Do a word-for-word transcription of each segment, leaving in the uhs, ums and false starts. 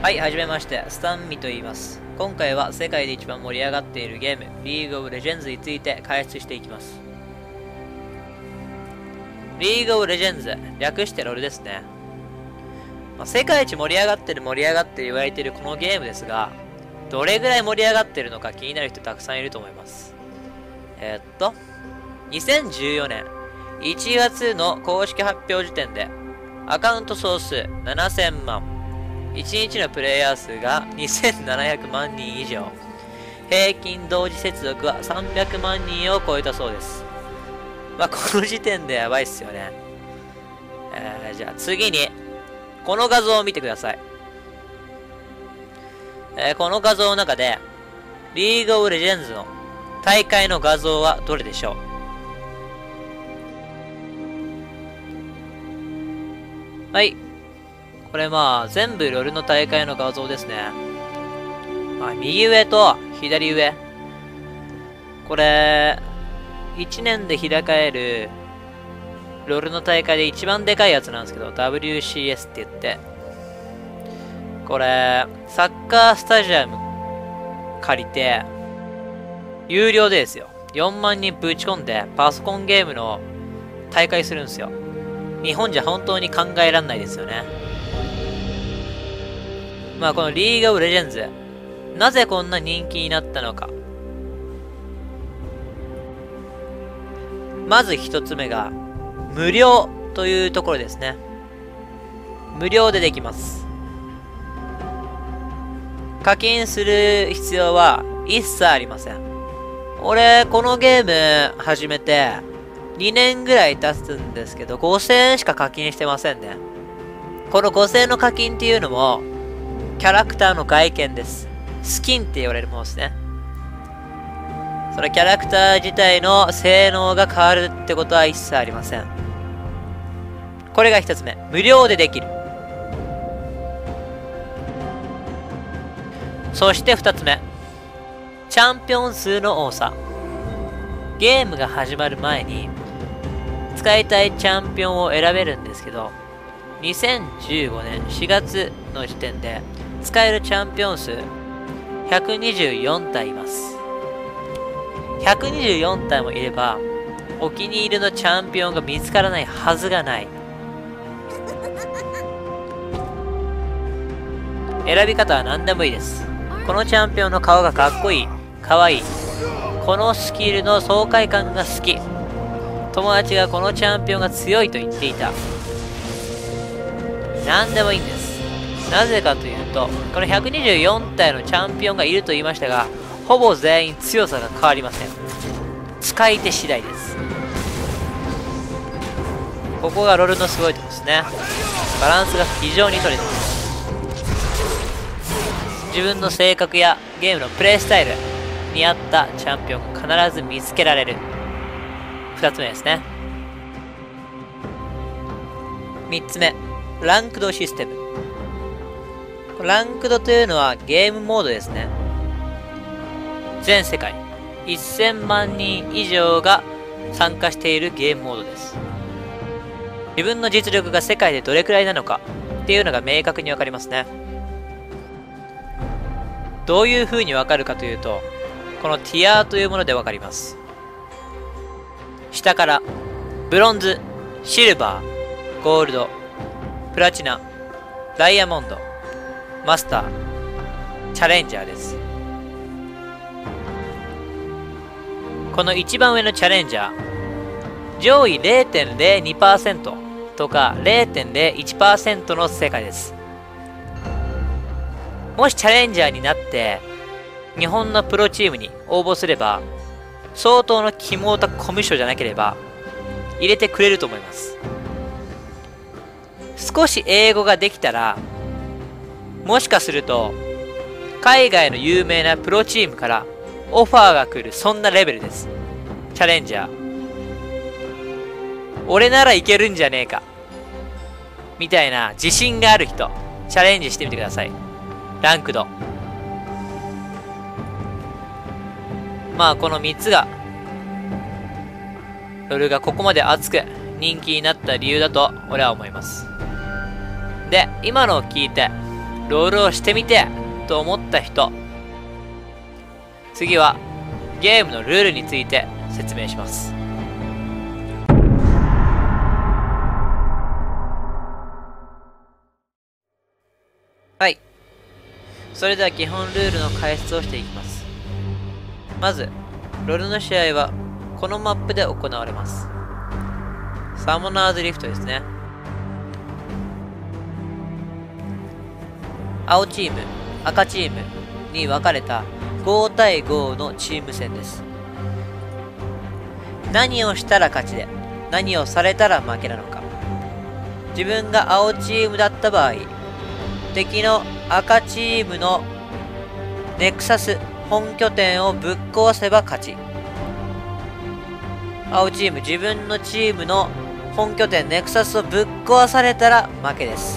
はい、はじめまして、スタンミと言います。今回は世界で一番盛り上がっているゲーム、リーグオブレジェンズについて解説していきます。リーグオブレジェンズ、略してロールですね。まあ、世界一盛り上がってる盛り上がってる言われているこのゲームですが、どれぐらい盛り上がってるのか気になる人たくさんいると思います。えー、っと、にせんじゅうよねんいちがつの公式発表時点で、アカウント総数ななせんまん、いちにちのプレイヤー数がにせんななひゃくまんにん以上、平均同時接続はさんびゃくまんにんを超えたそうです。まあ、この時点でやばいっすよね。えー、じゃあ次に、この画像を見てください。えー、この画像の中で、リーグオブレジェンズの大会の画像はどれでしょう？はい。これまあ、全部ロルの大会の画像ですね。まあ、右上と左上。これ、いちねんで開かれる、ロルの大会で一番でかいやつなんですけど、ダブリューシーエス って言って。これ、サッカースタジアム借りて、有料でですよ。よんまんにんぶち込んで、パソコンゲームの大会するんですよ。日本じゃ本当に考えらんないですよね。まあこのリーグオブレジェンズ、なぜこんな人気になったのか。まず一つ目が、無料というところですね。無料でできます。課金する必要は一切ありません。俺、このゲーム始めてにねんぐらい経つんですけど、ごせんえんしか課金してませんね。このごせんえんの課金っていうのも、キャラクターの外見です。スキンって言われるものですね。そのキャラクター自体の性能が変わるってことは一切ありません。これが一つ目。無料でできる。そして二つ目。チャンピオン数の多さ。ゲームが始まる前に、使いたいチャンピオンを選べるんですけど、にせんじゅうごねんしがつの時点で、使えるチャンピオン数、ひゃくにじゅうよんたいいます。ひゃくにじゅうよんたいもいれば、お気に入りのチャンピオンが見つからないはずがない。選び方は何でもいいです。このチャンピオンの顔がかっこいい、かわいい。このスキルの爽快感が好き。友達がこのチャンピオンが強いと言っていた。何でもいいんです。なぜかというと、このひゃくにじゅうよんたいのチャンピオンがいると言いましたが、ほぼ全員強さが変わりません。使い手次第です。ここがロールのすごいところですね。バランスが非常に取れています。自分の性格やゲームのプレイスタイルに合ったチャンピオンが必ず見つけられる。二つ目ですね。三つ目。ランクドシステム。ランクドというのはゲームモードですね。全世界せんまんにん以上が参加しているゲームモードです。自分の実力が世界でどれくらいなのかっていうのが明確にわかりますね。どういう風にわかるかというと、このティアというものでわかります。下からブロンズ、シルバー、ゴールド、プラチナ、ダイヤモンド、マスター、チャレンジャーです。この一番上のチャレンジャー、上位 れいてんぜろにパーセント とか れいてんぜろいちパーセント の世界です。もしチャレンジャーになって日本のプロチームに応募すれば、相当の肝オタコミュ障じゃなければ入れてくれると思います。少し英語ができたら、もしかすると海外の有名なプロチームからオファーが来る、そんなレベルです。チャレンジャー。俺ならいけるんじゃねえかみたいな自信がある人、チャレンジしてみてください。ランクド。まあこのみっつがロルがここまで熱く人気になった理由だと俺は思います。で、今のを聞いてロールをしてみてと思った人、次はゲームのルールについて説明します。はい。それでは基本ルールの解説をしていきます。まず、ロールの試合はこのマップで行われます。サモナーズリフトですね。青チーム、赤チームに分かれたご対ごのチーム戦です。何をしたら勝ちで、何をされたら負けなのか。自分が青チームだった場合、敵の赤チームのネクサス本拠点をぶっ壊せば勝ち。青チーム、自分のチームの本拠点ネクサスをぶっ壊されたら負けです。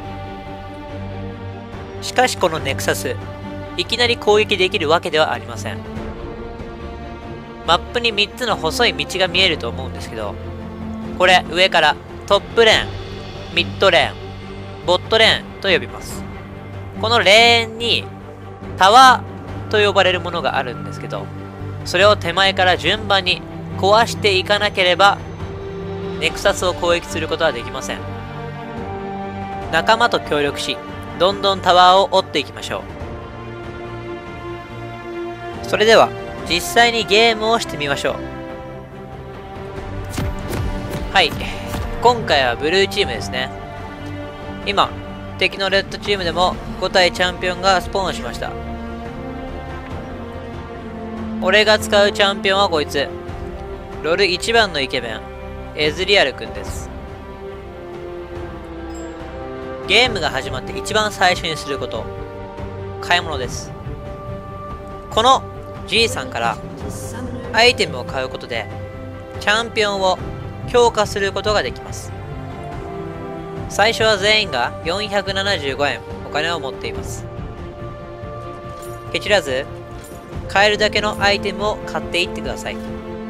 しかしこのネクサス、いきなり攻撃できるわけではありません。マップにみっつの細い道が見えると思うんですけど、これ上からトップレーン、ミッドレーン、ボットレーンと呼びます。このレーンにタワーと呼ばれるものがあるんですけど、それを手前から順番に壊していかなければネクサスを攻撃することはできません。仲間と協力し、どんどんタワーを折っていきましょう。それでは実際にゲームをしてみましょう。はい、今回はブルーチームですね。今敵のレッドチームでもご体チャンピオンがスポーンしました。俺が使うチャンピオンはこいつ、ロールいちばんのイケメンエズリアルくんです。ゲームが始まって一番最初にすること、買い物です。この G さんからアイテムを買うことでチャンピオンを強化することができます。最初は全員がよんひゃくななじゅうごえんお金を持っています。ケチらず買えるだけのアイテムを買っていってください。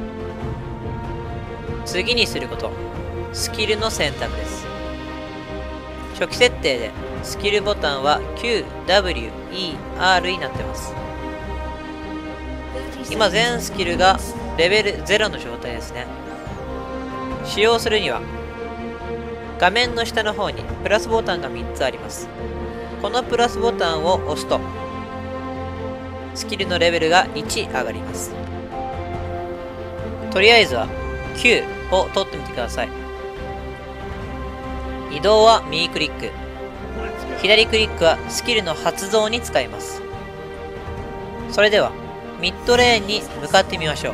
次にすること、スキルの選択です。初期設定でスキルボタンは キューダブリューイーアール になってます。今全スキルがレベルゼロの状態ですね。使用するには画面の下の方にプラスボタンがみっつあります。このプラスボタンを押すとスキルのレベルがいち上がります。とりあえずはきゅうを取ってみてください。移動は右クリック、左クリックはスキルの発動に使います。それではミッドレーンに向かってみましょう。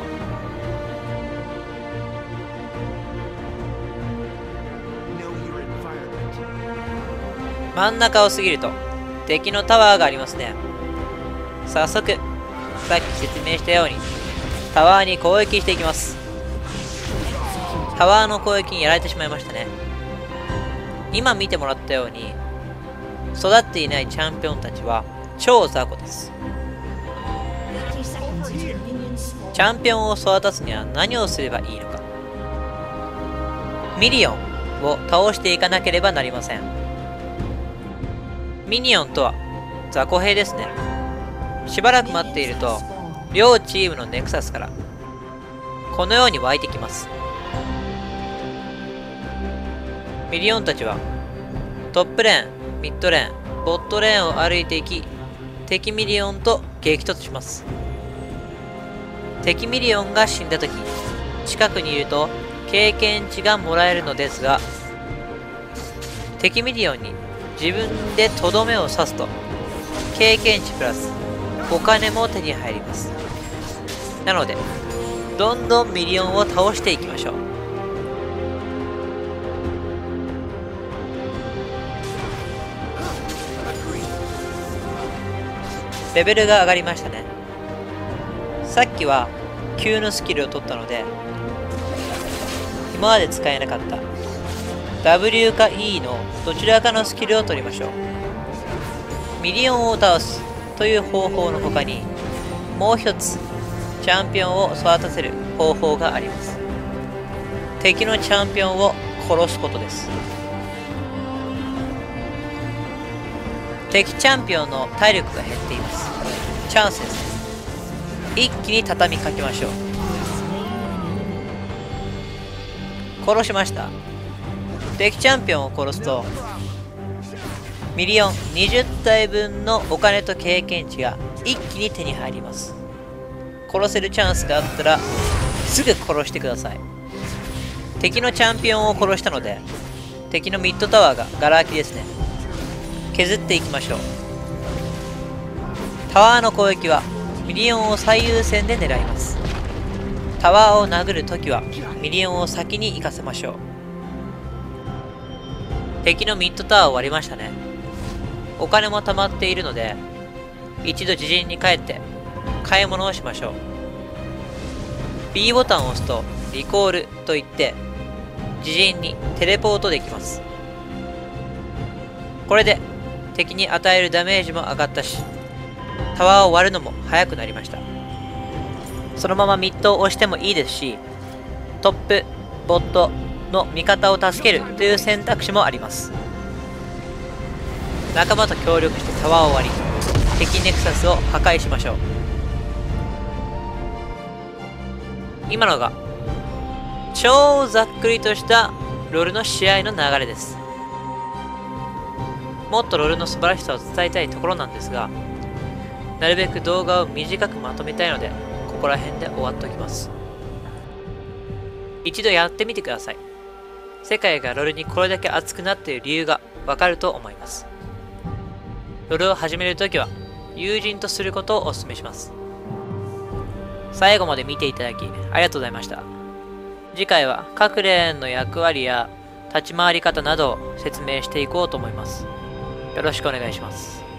真ん中を過ぎると敵のタワーがありますね。早速さっき説明したようにタワーに攻撃していきます。タワーの攻撃にやられてしまいましたね。今見てもらったように育っていないチャンピオンたちは超雑魚です。チャンピオンを育たすには何をすればいいのか。ミリオンを倒していかなければなりません。ミニオンとは雑魚兵ですね。しばらく待っていると両チームのネクサスからこのように湧いてきます。ミリオンたちはトップレーン、ミッドレーン、ボットレーンを歩いていき、敵ミリオンと激突します。敵ミリオンが死んだ時、近くにいると経験値がもらえるのですが、敵ミリオンに自分でとどめを刺すと経験値プラスお金も手に入ります。なのでどんどんミリオンを倒していきましょう。レベルが上がりましたね。さっきはきゅうのスキルを取ったので今まで使えなかった ダブリュー か イー のどちらかのスキルを取りましょう。ミリオンを倒すという方法の他にもう一つチャンピオンを育たせる方法があります。敵のチャンピオンを殺すことです。 敵チャンピオンの体力が減っています。チャンスです。一気に畳みかけましょう。殺しました。敵チャンピオンを殺すとミリオンにじゅったいぶんのお金と経験値が一気に手に入ります。殺せるチャンスがあったらすぐ殺してください。敵のチャンピオンを殺したので敵のミッドタワーがガラ空きですね。削っていきましょう。タワーの攻撃はミリオンを最優先で狙います。タワーを殴るときはミリオンを先に行かせましょう。敵のミッドタワーを割りましたね。お金も溜まっているので一度自陣に帰って買い物をしましょう。 B ボタンを押すとリコールといって自陣にテレポートできます。これで敵に与えるダメージも上がったしタワーを割るのも速くなりました。そのままミッドを押してもいいですしトップボットの味方を助けるという選択肢もあります。仲間と協力してタワーを割り敵ネクサスを破壊しましょう。今のが超ざっくりとしたロールの試合の流れです。もっとロールの素晴らしさを伝えたいところなんですがなるべく動画を短くまとめたいのでここら辺で終わっておきます。一度やってみてください。世界がロールにこれだけ熱くなっている理由がわかると思います。ロールを始めるときは友人とすることをお勧めします。最後まで見ていただきありがとうございました。次回は各レーンの役割や立ち回り方などを説明していこうと思います。よろしくお願いします。